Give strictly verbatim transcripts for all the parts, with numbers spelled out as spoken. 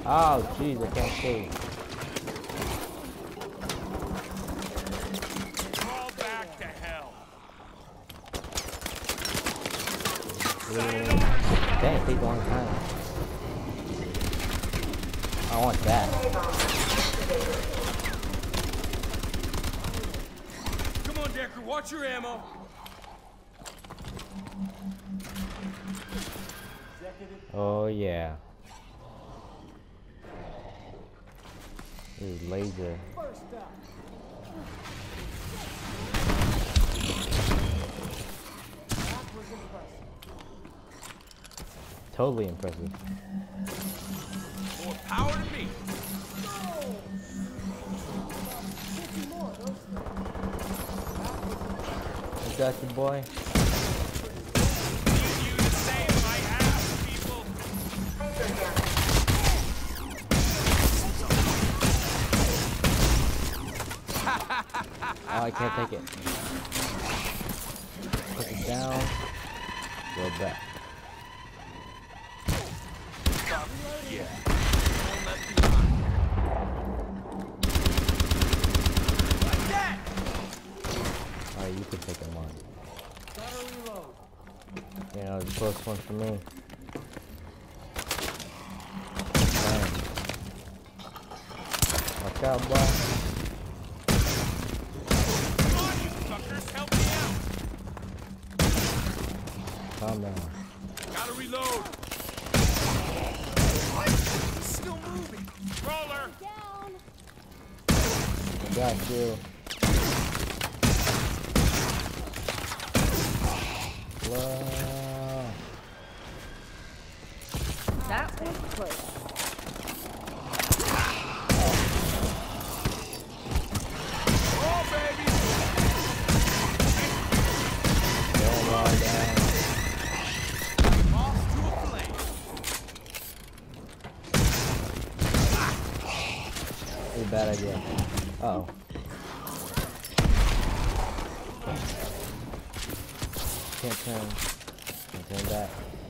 Oh, jeez, I can't see. Crawl back to hell. Dang, it takes a long time. I want that. Come on, Decker, watch your ammo. Oh yeah. This is laser. Totally impressive. More power to me. I got you, boy. Need you to save my ass, people. Oh, I can't take it. Put it down. Go back. Yeah. One left behind. Like that. Alright, you can take them on. You know, the close one for me. Damn. Watch out, boy. Come on, you fuckers, help me out. Calm down. Gotta reload. Still moving. Roller. Down. I got you. Whoa. That was close. Oh, baby. Go on down. Off to a flame. This is a bad idea. Uh oh. Can't turn. Can't turn back.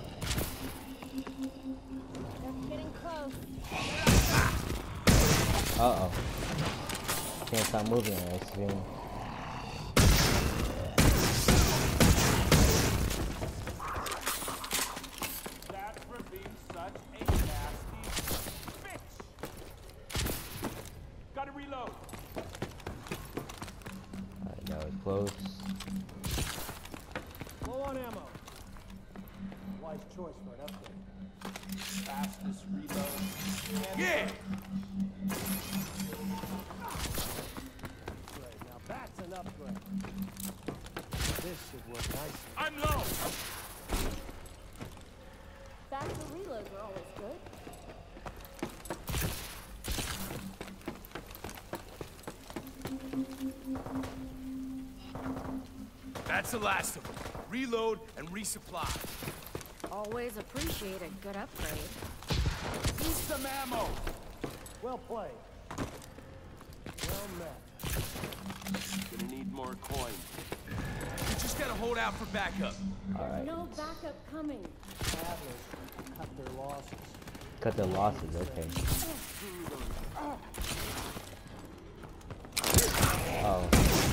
That's getting close. Uh oh. Can't stop moving, I assume. That's for being such a nasty bitch. Gotta reload. Alright, that was close. Low on ammo. Wise choice for an upgrade. Fastest reload. Yeah. Great. Now that's an upgrade. This should work nicely. I'm low. Faster reloads are always good. That's the last of them. Reload and resupply. Always appreciate a good upgrade. Need some ammo. Well played. Well met. Gonna need more coin. You just gotta hold out for backup. Alright. No backup coming. Travelers cut their losses. Cut their losses, okay. Oh.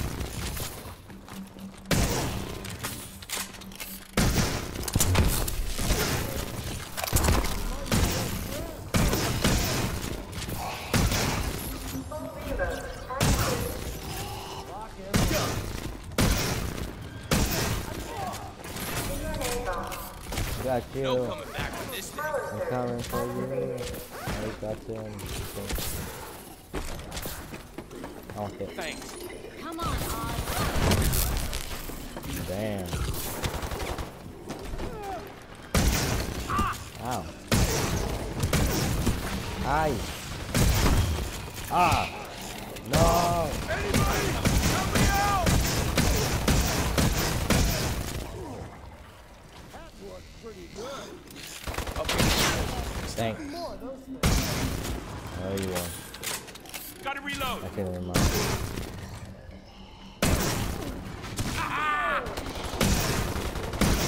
Got you. No coming back from this thing. I'm coming for you. I got him. I want it. Thanks. Come on, Oz. Damn. Ow. Aye. Ah. No. Anybody, help me out! That worked pretty good. Thanks. More of those things. Oh, you won. Gotta reload. I can't remember. Ah!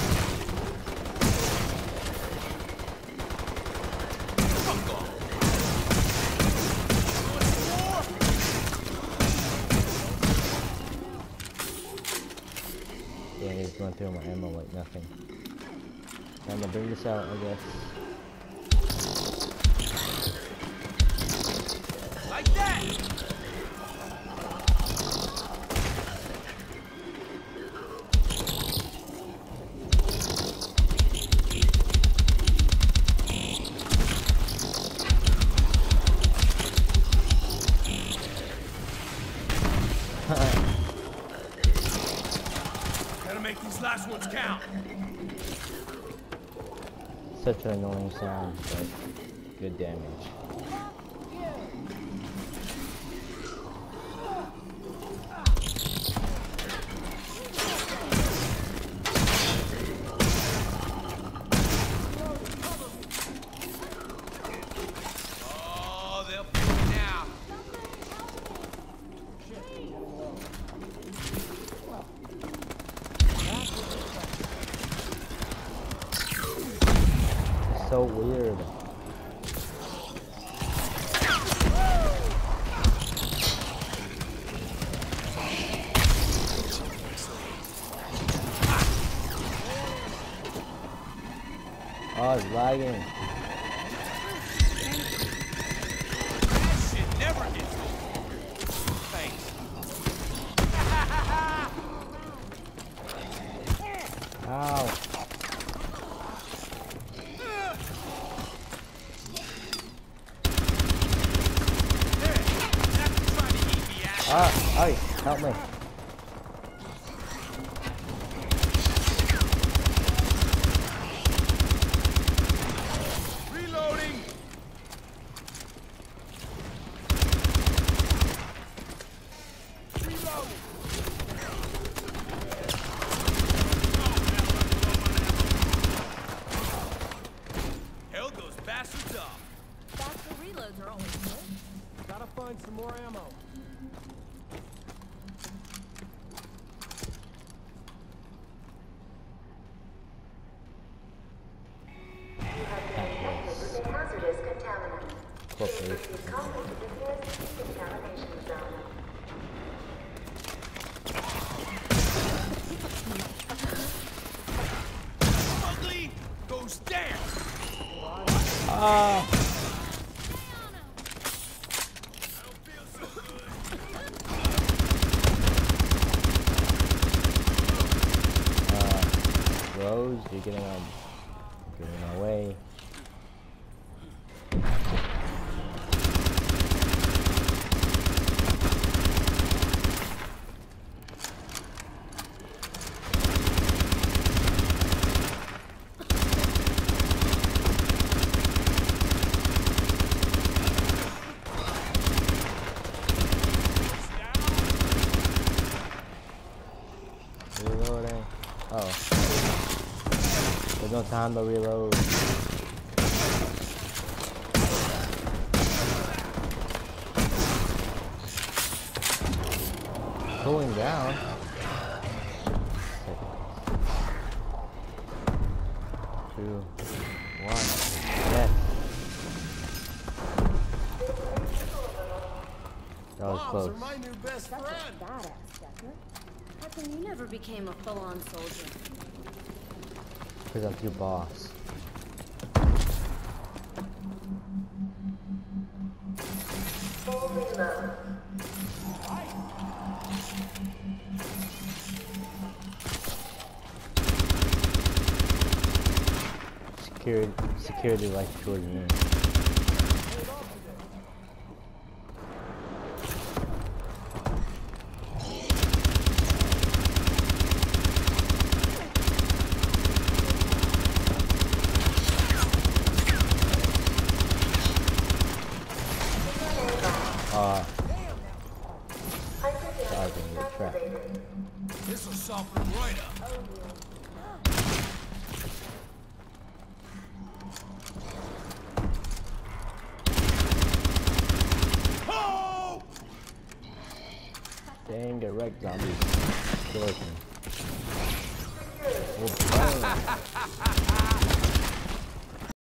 Fuck off. ammo like nothing. Time to bring this out, I guess. Like that! Gotta make these last ones count. Such an annoying sound, but good damage. Oh, they'll feel it now. So weird. Oh, it's lagging. That shit never gets old. Thanks. Ow. Ah, hey, help me. Reloading. Reloading. Held those bastards up. Faster reloads are always good. Gotta find some more ammo. Hazardous contaminant. Corporation. Call into the nearest decontamination zone. Ugly goes down. Ah. I don't feel so good. Uh, Rose, you're getting on, getting my way. Reloading. Oh. There's no time to reload. Cooling down. Two, one. Yes. That was Bombs close. are my new best Such friend. a badass, Decker. How come you never became a full-on soldier? Because I'm too boss. Full reload. Security, security like towards me. Uh, dodging the trap. This'll soften him right up. Oh! Dang, get wrecked, zombies. Kill us.